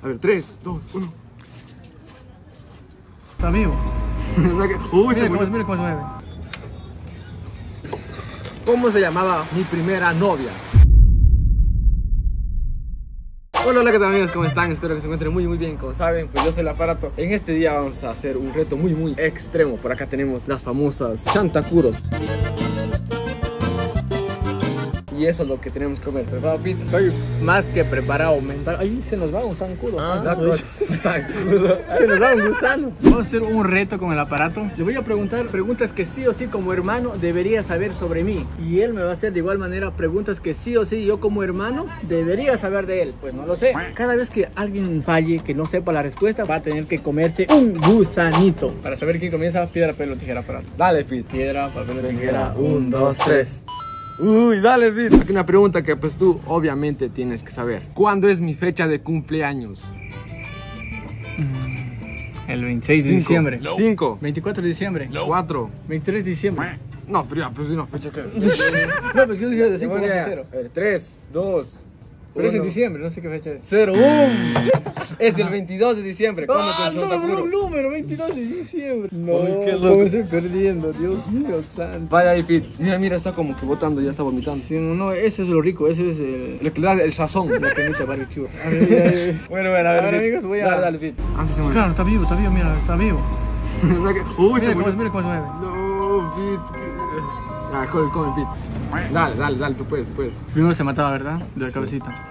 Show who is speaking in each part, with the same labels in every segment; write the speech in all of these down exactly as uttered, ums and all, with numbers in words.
Speaker 1: A ver, tres, dos, uno.
Speaker 2: Está vivo.
Speaker 1: Uy, se
Speaker 2: Mira
Speaker 1: murió.
Speaker 2: cómo, mira cómo se mueve.
Speaker 1: ¿Cómo se llamaba mi primera novia? Hola, hola, ¿qué tal amigos? ¿Cómo están? Espero que se encuentren muy muy bien. Como saben, pues yo soy el Aparato. En este día vamos a hacer un reto muy muy extremo. Por acá tenemos las famosas chantacuros. Y eso es lo que tenemos que comer. ¿Preparado, Pete?
Speaker 2: Estoy más que preparado mental. Ahí se nos va un zancudo.
Speaker 1: Ah,
Speaker 2: Zancudo.
Speaker 1: zancudo.
Speaker 2: Se nos va un gusano. Vamos a hacer un reto con el aparato. Le voy a preguntar preguntas que sí o sí como hermano debería saber sobre mí. Y él me va a hacer de igual manera preguntas que sí o sí yo como hermano debería saber de él. Pues no lo sé. Cada vez que alguien falle, que no sepa la respuesta, va a tener que comerse un gusanito. Para saber quién comienza, piedra, papel o tijera, aparato.
Speaker 1: Dale, Pete.
Speaker 2: Piedra, papel o tijera. Un, dos, tres.
Speaker 1: Uy, dale, Pete. Aquí una pregunta que pues tú obviamente tienes que saber. ¿Cuándo es mi fecha de cumpleaños?
Speaker 2: El veintiséis de
Speaker 1: Cinco.
Speaker 2: diciembre.
Speaker 1: Cinco.
Speaker 2: veinticuatro de diciembre.
Speaker 1: Cuatro.
Speaker 2: veintitrés de diciembre.
Speaker 1: No, pero ya, pues una fecha que...
Speaker 2: No, pues yo dije de cinco
Speaker 1: Bueno,
Speaker 2: a
Speaker 1: ya.
Speaker 2: cero.
Speaker 1: A ver, tres, dos,
Speaker 2: Pero es en
Speaker 1: uno.
Speaker 2: diciembre, no sé qué fecha es.
Speaker 1: Cero. ¡Bum! Es el veintidós de diciembre. ¿Cuándo
Speaker 2: ¡Ah,
Speaker 1: comenzó
Speaker 2: no,
Speaker 1: Santa
Speaker 2: no,
Speaker 1: Cruz?
Speaker 2: número! veintidós de diciembre. No,
Speaker 1: Ay, qué loco.
Speaker 2: ¿cómo estoy perdiendo? Dios mío, santo.
Speaker 1: Vaya ahí, Pete. Mira, mira, está como que botando, ya está vomitando.
Speaker 2: Sí, no, no, ese es lo rico, ese es el...
Speaker 1: Le que le da el sazón.
Speaker 2: La cremita barbecue. A ver, ya, ya, ya.
Speaker 1: Bueno, bueno, a ver,
Speaker 2: Ahora,
Speaker 1: Pete.
Speaker 2: amigos, voy a-
Speaker 1: Dale, dale, Pete. Ah, sí se mueve.
Speaker 2: Claro, está vivo, está vivo, mira, está vivo.
Speaker 1: Uy, se
Speaker 2: Mira cómo,
Speaker 1: mueve.
Speaker 2: mira cómo se mueve.
Speaker 1: No, Pete. Ah, come, come, Pete. Dale, dale, dale, tú puedes, tú puedes.
Speaker 2: Primero se mataba, ¿verdad? De la cabecita.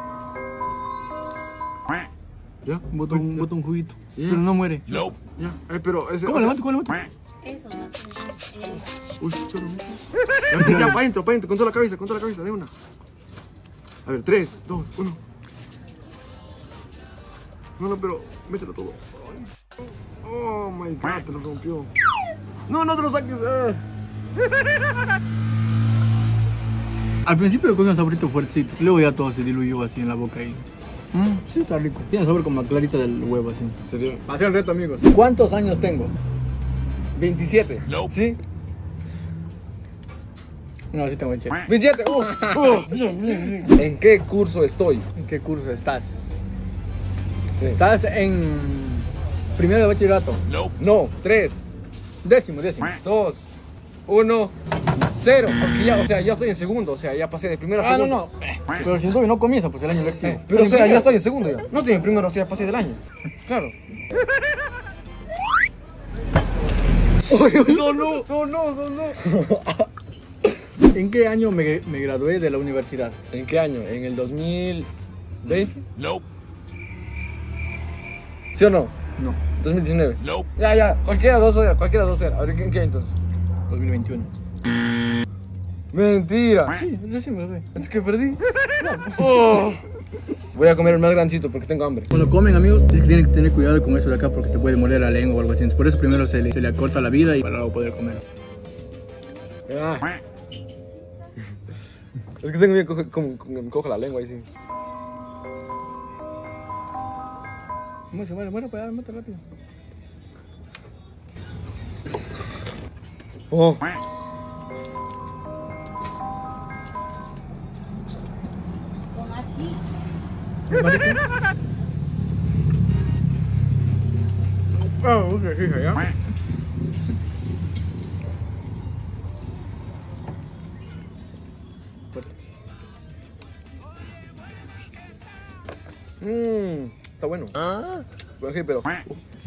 Speaker 1: ¿Ya?
Speaker 2: Bota un, bota un juguito.
Speaker 1: Ya.
Speaker 2: Pero no muere.
Speaker 1: Ya, eh, pero ese...
Speaker 2: ¿Cómo
Speaker 1: o sea-
Speaker 2: levanto? ¿Cómo levanto?
Speaker 3: Eso, más eh,
Speaker 1: Uy, choro. A ver, ya, para adentro, para adentro, con toda la cabeza, con toda la cabeza, de una. A ver, tres, dos, uno. No, no, pero mételo todo. Ay. Oh my god, te lo rompió. No, no te lo saques. ah.
Speaker 2: Al principio le cogí un saborito fuertito. Luego ya todo se diluyó así en la boca y... Mm, sí, está rico. Tiene sabor como la clarita del huevo así.
Speaker 1: ¿En serio? Hacer el reto, amigos.
Speaker 2: ¿Cuántos años tengo?
Speaker 1: veintisiete. ¿Sí?
Speaker 2: No, sí tengo veinte.
Speaker 1: veintisiete. Uh, uh, bien, bien, bien. ¿En qué curso estoy?
Speaker 2: ¿En qué curso estás?
Speaker 1: Sí.
Speaker 2: Estás en primero de bachillerato.
Speaker 1: No, tres,
Speaker 2: Décimo, décimo.
Speaker 1: dos, uno, cero. Porque ya, o sea, ya estoy en segundo, o sea, ya pasé de primero a
Speaker 2: Ah, no,
Speaker 1: segundo.
Speaker 2: no. Eh, Pero si todavía no comienza, pues el año lectivo.
Speaker 1: Pero o sea, ya estoy en segundo ya. No estoy en primero, o sea, pasé del año. Claro. Oye, sonó, sonó, sonó.
Speaker 2: ¿En qué año me, me gradué de la universidad?
Speaker 1: ¿En qué año? ¿En el dos mil veinte?
Speaker 4: Nope.
Speaker 1: ¿Sí o no?
Speaker 2: No,
Speaker 1: dos mil diecinueve.
Speaker 4: Nope.
Speaker 1: Ya, ya, cualquiera dos era, cualquiera dos era. A ver, ¿en qué año entonces?
Speaker 2: dos mil veintiuno.
Speaker 1: Mentira.
Speaker 2: Sí, recién me gradué.
Speaker 1: Es que perdí. Oh. Voy a comer el más grandecito porque tengo hambre.
Speaker 2: Cuando comen, amigos, es que tienen que tener cuidado con eso de acá porque te puede moler la lengua o algo así. Por eso primero se le, se le acorta la vida y para luego poder comer.
Speaker 1: Ah. Es que tengo miedo que coge- como- como me coja la lengua ahí sí.
Speaker 2: ¿Cómo se muere? Bueno, pues ya, mate rápido.
Speaker 1: Oh.
Speaker 3: con ají.
Speaker 2: Ah, ok, hija, ya.
Speaker 1: Mmm, está bueno. Bueno, sí, pero.
Speaker 2: ¿A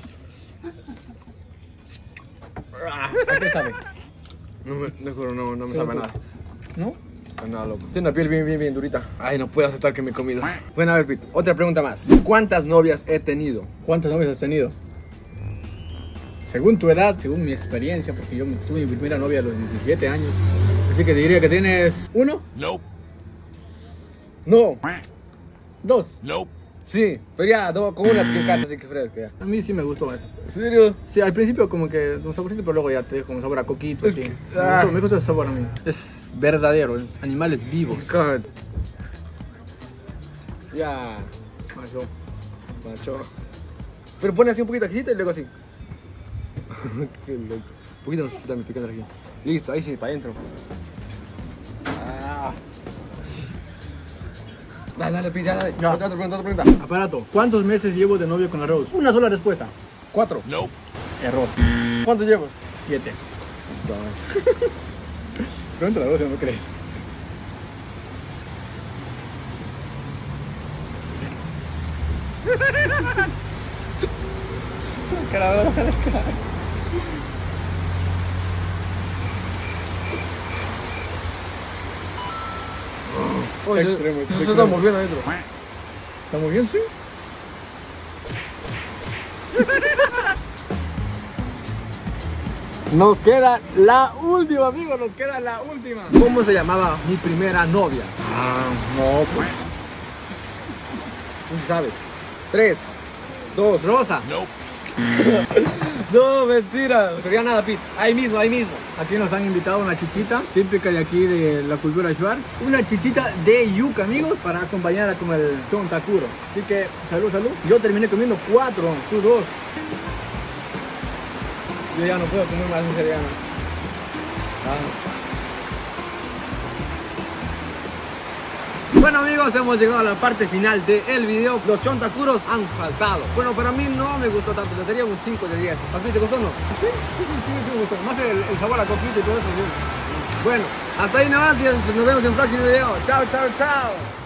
Speaker 2: qué sabe?
Speaker 1: No me, no, juro, no, no me sabe a nada.
Speaker 2: ¿No?
Speaker 1: A nada, loco. Tiene la piel bien, bien, bien durita. Ay, no puedo aceptar que me he comido. Bueno, a ver, Pete, otra pregunta más. ¿Cuántas novias he tenido?
Speaker 2: ¿Cuántas novias has tenido? Según tu edad, según mi experiencia, porque yo tuve mi primera novia a los diecisiete años. Así que te diría que tienes uno,
Speaker 4: Nope.
Speaker 1: No.
Speaker 2: dos.
Speaker 4: Nope.
Speaker 1: Sí, pero ya, no, con una te encanta, así que fresco ya.
Speaker 2: A mí sí me gustó más.
Speaker 1: ¿En serio?
Speaker 2: Sí, al principio como que un saborcito, pero luego ya te deja como sabor a coquito.
Speaker 1: Es
Speaker 2: así.
Speaker 1: que-
Speaker 2: Me
Speaker 1: ah.
Speaker 2: gustó, me gustó ese sabor a mí. Es verdadero, es animales vivos.
Speaker 1: God. Ya.
Speaker 2: Macho.
Speaker 1: Macho. Pero pone así un poquito aquí y luego así. Qué loco. Un poquito necesita mi picante aquí. Listo, ahí sí, para adentro. Ah. Dale, dale, Pete, dale.
Speaker 2: Ya.
Speaker 1: Otra, otra pregunta, otra pregunta.
Speaker 2: Aparato, ¿cuántos meses llevo de novio con la Rose? Una sola respuesta.
Speaker 1: Cuatro.
Speaker 2: Error.
Speaker 1: ¿Cuánto llevas?
Speaker 2: Siete.
Speaker 1: Pregúntale a la Rose, ¿no crees? Caradora, Oh,
Speaker 2: Extremo,
Speaker 1: se,
Speaker 2: extremo.
Speaker 1: se está moviendo adentro.
Speaker 2: ¿Estamos bien, sí? Nos queda la última, amigos, nos queda la última. ¿Cómo se llamaba mi primera novia?
Speaker 1: Ah, no, pues. Tú sí sabes. Tres, dos.
Speaker 2: Rosa.
Speaker 1: No, mentira. Pero ya nada, Pete. Ahí mismo, ahí mismo.
Speaker 2: Aquí nos han invitado una chichita típica de aquí de la cultura shuar. Una chichita de yuca, amigos, para acompañar a comer el chontacuro. Así que, salud, salud. Yo terminé comiendo cuatro, tú dos. Yo ya no puedo comer más, en serio. ya no. Ah.
Speaker 1: Bueno, amigos, hemos llegado a la parte final del video. Los chontacuros han faltado. Bueno, para mí no me gustó tanto. Le daría un cinco de diez. ¿A ti te gustó o no?
Speaker 2: Sí, sí, sí, sí, sí, me gustó. Más el, el sabor a coquito y todo eso. Sí.
Speaker 1: Bueno, hasta ahí nada más y nos vemos en el próximo video. Chao, chao, chao.